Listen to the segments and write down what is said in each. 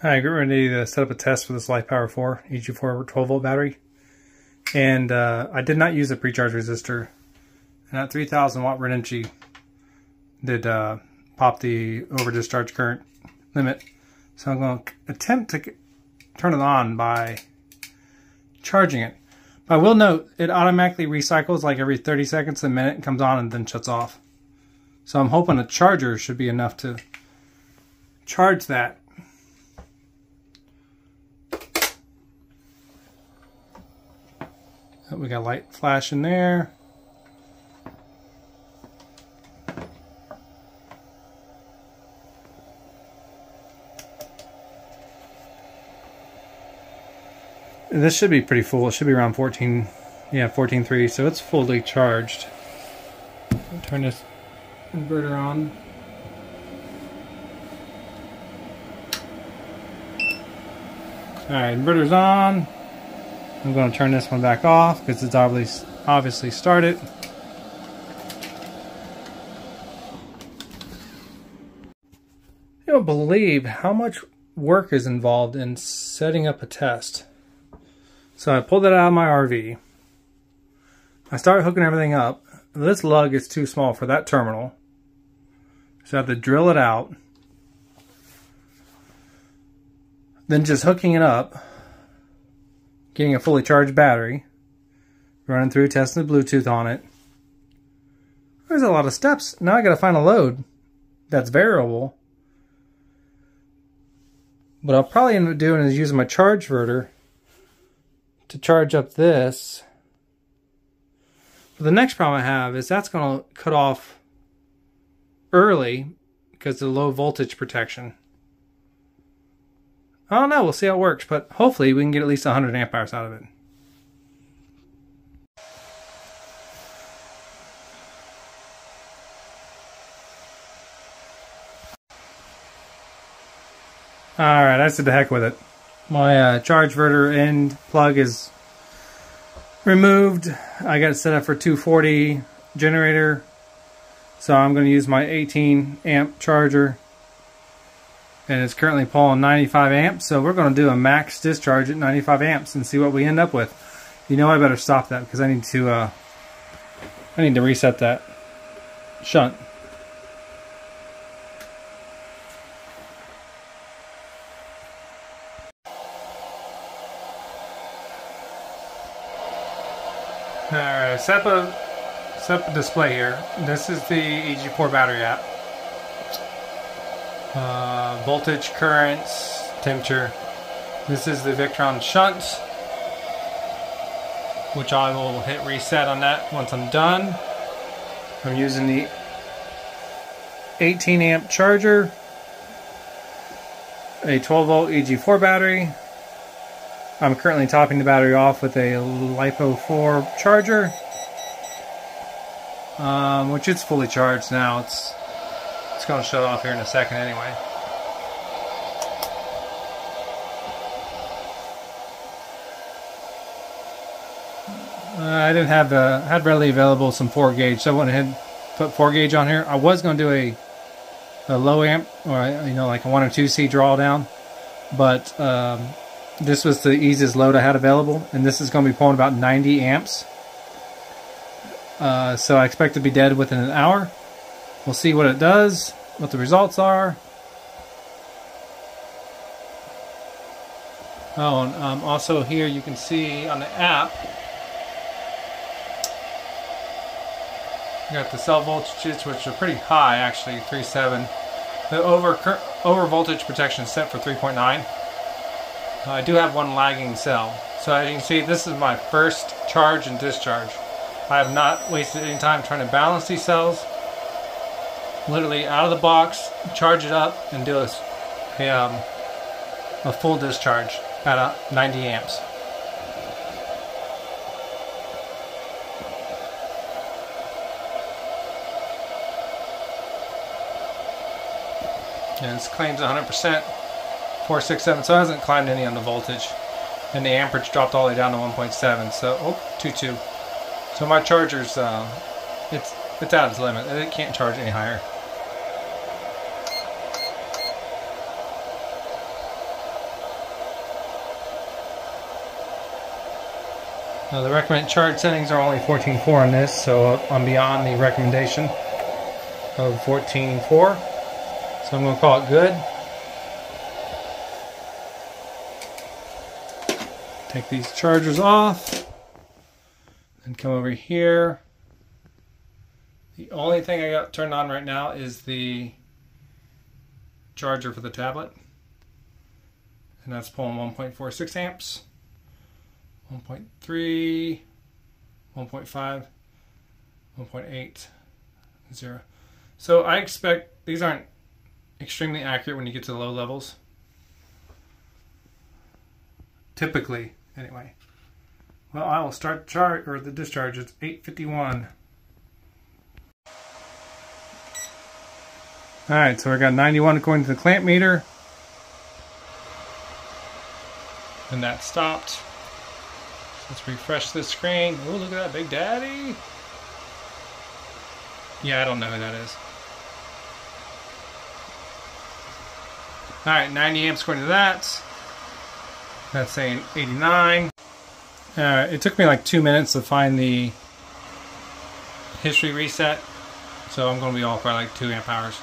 Hi, I got ready to set up a test for this LifePower 4 EG4 12-volt battery. And I did not use a pre-charge resistor. And that 3,000 watt Ryobi did pop the over discharge current limit. So I'm going to attempt to turn it on by charging it. But I will note, it automatically recycles like every 30 seconds a minute, comes on and then shuts off. So I'm hoping a charger should be enough to charge that. We got light flash in there. This should be pretty full. It should be around 14, yeah, 14.3, so it's fully charged. I'll turn this inverter on. Alright, inverter's on. I'm going to turn this one back off because it's obviously started. You don't believe how much work is involved in setting up a test. So I pulled it out of my RV. I started hooking everything up. This lug is too small for that terminal. So I have to drill it out. Then just hooking it up. Getting a fully charged battery, running through, testing the Bluetooth on it. There's a lot of steps. Now I gotta find a load that's variable. What I'll probably end up doing is using my charge inverter to charge up this. But the next problem I have is that's gonna cut off early because of the low voltage protection. I don't know, we'll see how it works, but hopefully we can get at least 100 amp hours out of it. Alright, I said the heck with it. My charge inverter end plug is removed. I got it set up for 240 generator, so I'm going to use my 18 amp charger. And it's currently pulling 95 amps, so we're going to do a max discharge at 95 amps and see what we end up with. You know, I better stop that because I need to reset that shunt. Alright, set up a display here. This is the EG4 battery app. Voltage, currents, temperature. This is the Victron Shunt, which I will hit reset on that once I'm done. I'm using the 18 amp charger, a 12 volt EG4 battery. I'm currently topping the battery off with a LiPo 4 charger, which is fully charged now. It's going to shut off here in a second anyway. I didn't have had readily available some 4 gauge, so I went ahead and put 4 gauge on here. I was going to do a low amp, or like a 1 or 2C drawdown, but this was the easiest load I had available, and this is going to be pulling about 90 amps. So I expect to be dead within an hour. We'll see what it does, what the results are. Oh, and also here you can see on the app, you got the cell voltages, which are pretty high actually, 3.7. The over voltage protection is set for 3.9. I do have one lagging cell. So as you can see, this is my first charge and discharge. I have not wasted any time trying to balance these cells. Literally out of the box, charge it up, and do a full discharge at 90 amps. And this claims 100%, 467, so it hasn't climbed any on the voltage. And the amperage dropped all the way down to 1.7, so, 2.2. So my charger's, it's at its limit. It can't charge any higher. The recommended charge settings are only 14.4 on this, so I'm beyond the recommendation of 14.4. So I'm going to call it good. Take these chargers off and come over here. The only thing I got turned on right now is the charger for the tablet, and that's pulling 1.46 amps, 1.3, 1.5, 1.8, 0. So I expect these aren't extremely accurate when you get to the low levels. Typically, anyway. Well, I will start the charge or the discharge. It's 8:51. Alright, so I got 91 according to the clamp meter. And that stopped. Let's refresh this screen. Oh, look at that Big Daddy. Yeah, I don't know who that is. Alright, 90 amps according to that. That's saying 89. It took me like 2 minutes to find the history reset. So I'm going to be off by like 2 amp hours.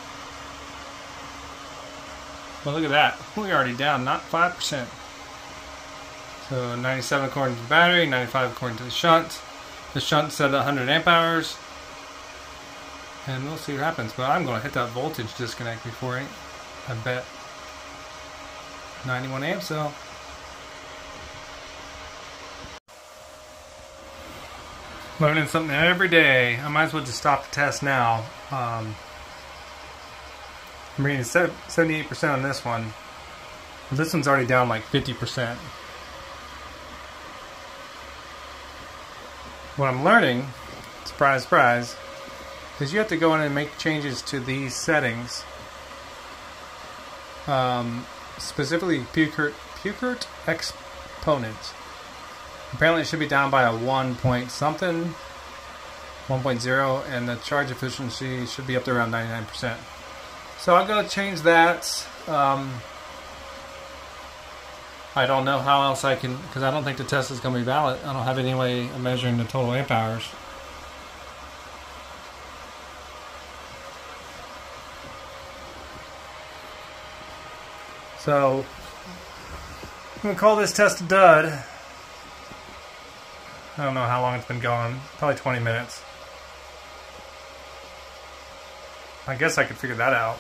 Well, look at that. We're already down, not 5%. So 97 according to the battery, 95 according to the shunt. The shunt set at 100 amp hours. And we'll see what happens. But I'm going to hit that voltage disconnect before I bet. 91 amps, so. Learning something every day. I might as well just stop the test now. I'm reading 78% on this one. This one's already down like 50%. What I'm learning, surprise, surprise, is you have to go in and make changes to these settings. Specifically, Pukert exponent. Apparently it should be down by a 1 point something, 1.0, and the charge efficiency should be up to around 99%. So I'm going to change that. I don't know how else I can, because I don't think the test is going to be valid. I don't have any way of measuring the total amp hours. So I'm going to call this test a dud. I don't know how long it's been going. Probably 20 minutes. I guess I could figure that out.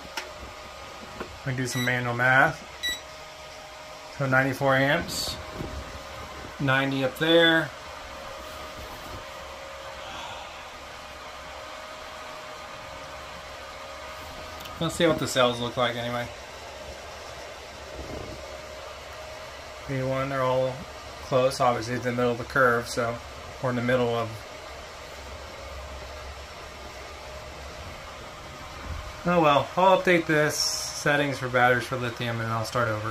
I can do some manual math. So 94 amps. 90 up there. Let's see what the cells look like anyway. 81, they're all close. Obviously it's in the middle of the curve, so we're in the middle of. Oh well, I'll update this settings for batteries for lithium and I'll start over.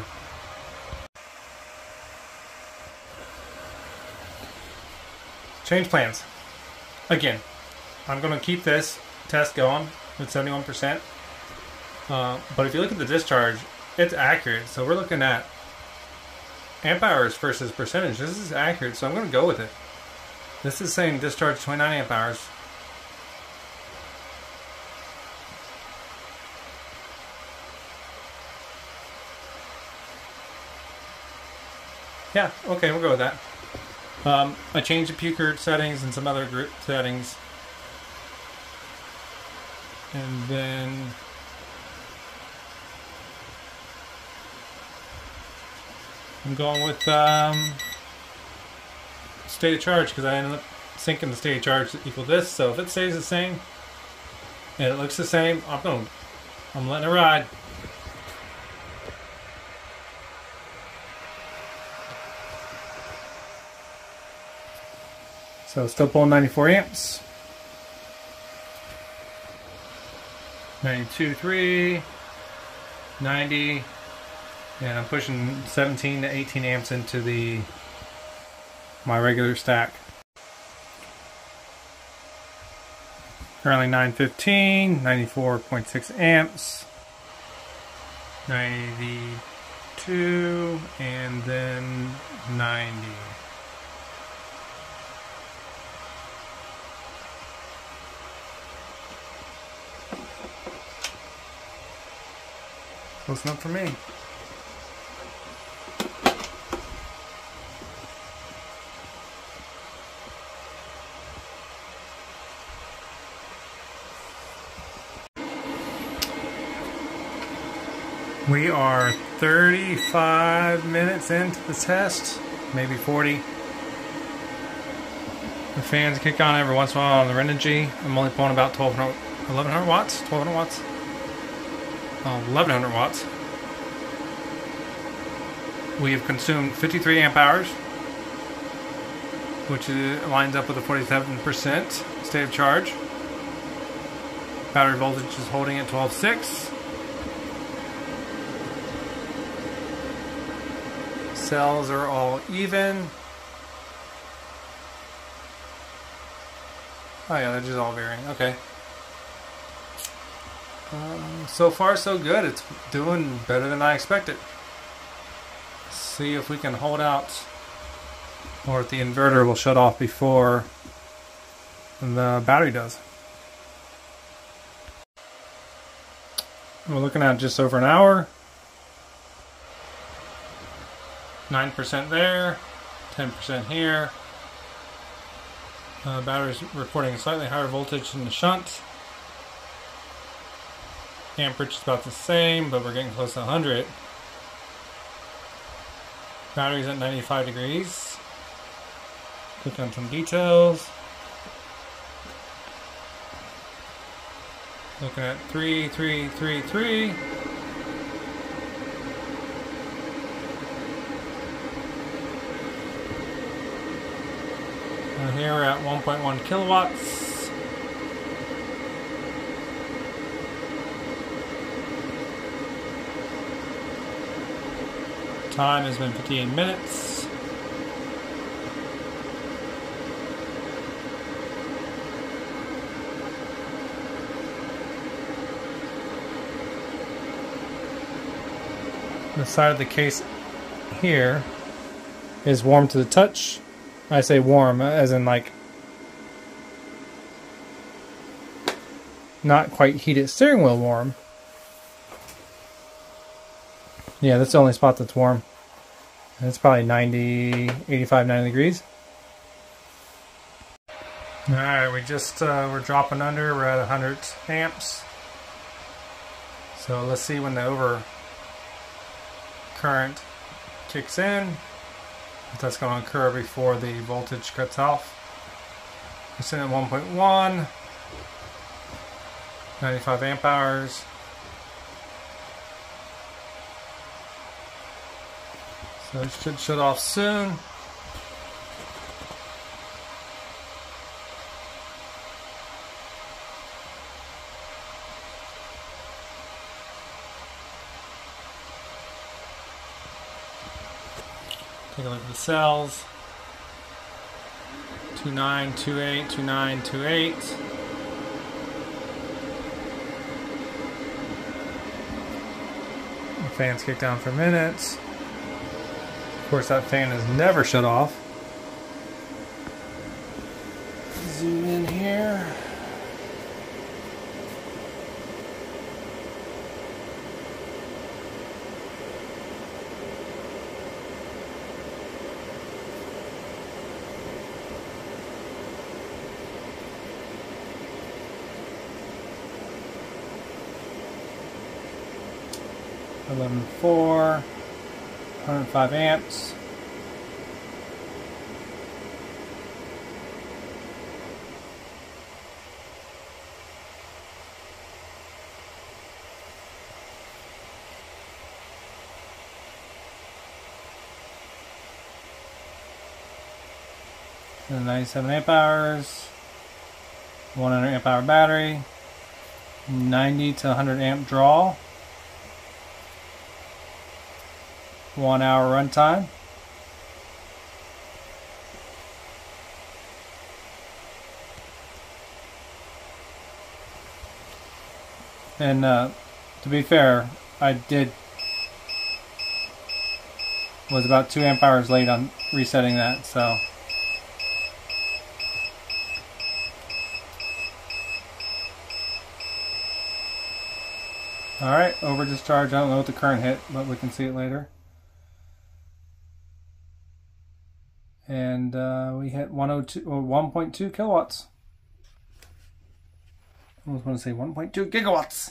Change plans. Again, I'm going to keep this test going at 71%. But if you look at the discharge, it's accurate. So we're looking at amp hours versus percentage. This is accurate, so I'm going to go with it. This is saying discharge 29 amp hours. Yeah, okay, we'll go with that. I changed the Pukert settings and some other group settings. And then I'm going with state of charge because I ended up syncing the state of charge to equal this. So if it stays the same and it looks the same, I'm letting it ride. So still pulling 94 amps. 92.3, 90, and I'm pushing 17 to 18 amps into my regular stack. Currently 915, 94.6 amps, 92, and then 90. Close enough for me. We are 35 minutes into the test, maybe 40. The fans kick on every once in a while on the Ryobi. I'm only pulling about 1100 watts? 1200 watts? Oh, 1100 watts. We have consumed 53 amp hours, which lines up with a 47% state of charge. Battery voltage is holding at 12.6. Cells are all even. Oh yeah, they're just all varying. Okay. So far so good. It's doing better than I expected. See if we can hold out, or if the inverter will shut off before the battery does. We're looking at just over an hour. 9% there, 10% here. Battery's reporting a slightly higher voltage than the shunt. Amperage is about the same, but we're getting close to 100. Battery's at 95 degrees. Click on some details. Looking at 3. And here we're at 1.1 kilowatts. Time has been 58 minutes. The side of the case here is warm to the touch. I say warm as in like not quite heated steering wheel warm. Yeah, that's the only spot that's warm. And it's probably 85, 90 degrees. Alright, we're dropping under. We're at 100 amps. So let's see when the overcurrent kicks in. If that's going to occur before the voltage cuts off. We're sitting at 1.1. 95 amp hours. So it should shut off soon. Take a look at the cells. 2928, 2928. The fans kick down for minutes. Of course, that fan is never shut off. Zoom in here. $11.4, 105 amps. And 97 amp hours, 100 amp hour battery, 90 to 100 amp draw. 1 hour runtime. And to be fair, was about 2 amp hours late on resetting that, so Alright, over discharge. I don't know what the current hit, but we can see it later. And we hit 1.2 kilowatts. I almost want to say 1.2 gigawatts.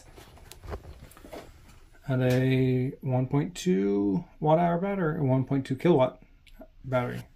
At a 1.2 watt hour battery, or 1.2 kilowatt battery.